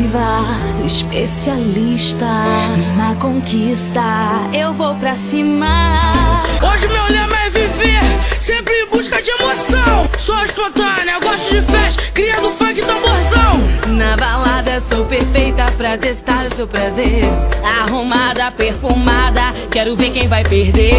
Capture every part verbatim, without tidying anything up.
exclusiva, especialista na conquista. Eu vou pra cima. Hoje meu lema é viver, sempre em busca de emoção. Sou espontânea, gosto de festa, cria do funk tamborzão. Na balada sou perfeita pra testar o seu prazer. Arrumada, perfumada, quero ver quem vai perder.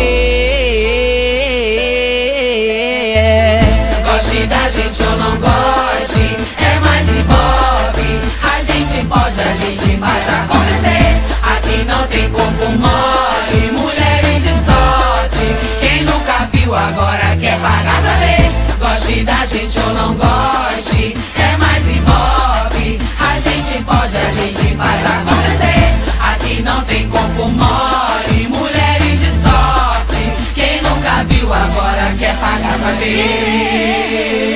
Goste da gente ou não goste, é mais hip hop. A gente pode, a gente faz acontecer. Aqui não tem corpo mole, mulheres de sorte. Quem nunca viu agora quer pagar pra ver. Goste da gente ou não goste, é mais hip hop. A gente pode, a gente faz acontecer. Aqui não tem corpo mole, mulheres de sorte. Quem nunca viu agora quer pagar pra ver.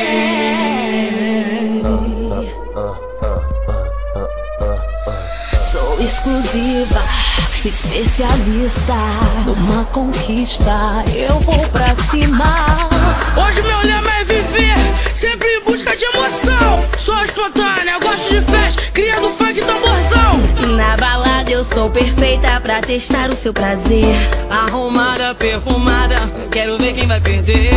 Sou exclusiva, especialista numa conquista. Eu vou pra cima. Hoje meu lema é viver, sempre em busca de emoção. Sou espontânea, gosto de festa, cria do funk tamborzão. Na balada eu sou perfeita pra testar o seu prazer. Arrumada, perfumada, quero ver quem vai perder.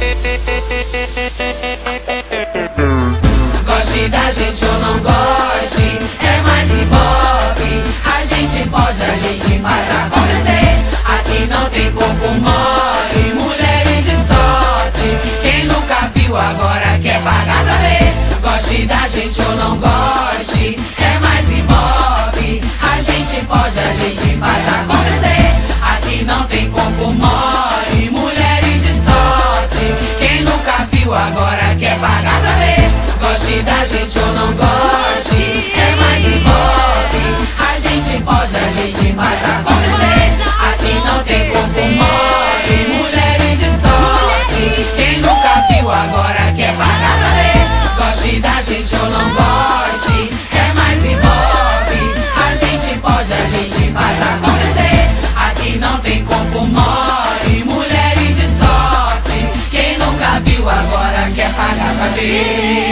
Goste da gente ou não goste, é mais hip hop. A gente pode, a gente faz acontecer. Aqui não tem corpo mole, mulheres de sorte. Quem nunca viu agora quer pagar pra ver. Goste da gente ou não goste, é mais hip hop. A gente pode, a gente faz acontecer. Aqui não tem corpo mole, mulheres de sorte. Quem nunca viu agora quer pagar pra ver. Goste da gente ou não goste, é mais hip hop. A gente pode, a gente faz acontecer. Aqui não tem corpo mole, mulheres de sorte. Quem nunca viu agora quer pagar pra ver. Goste da gente ou não goste, é mais hip hop. A gente pode, a gente faz acontecer. Aqui não tem corpo mole, mulheres de sorte. Quem nunca viu agora quer pagar pra ver.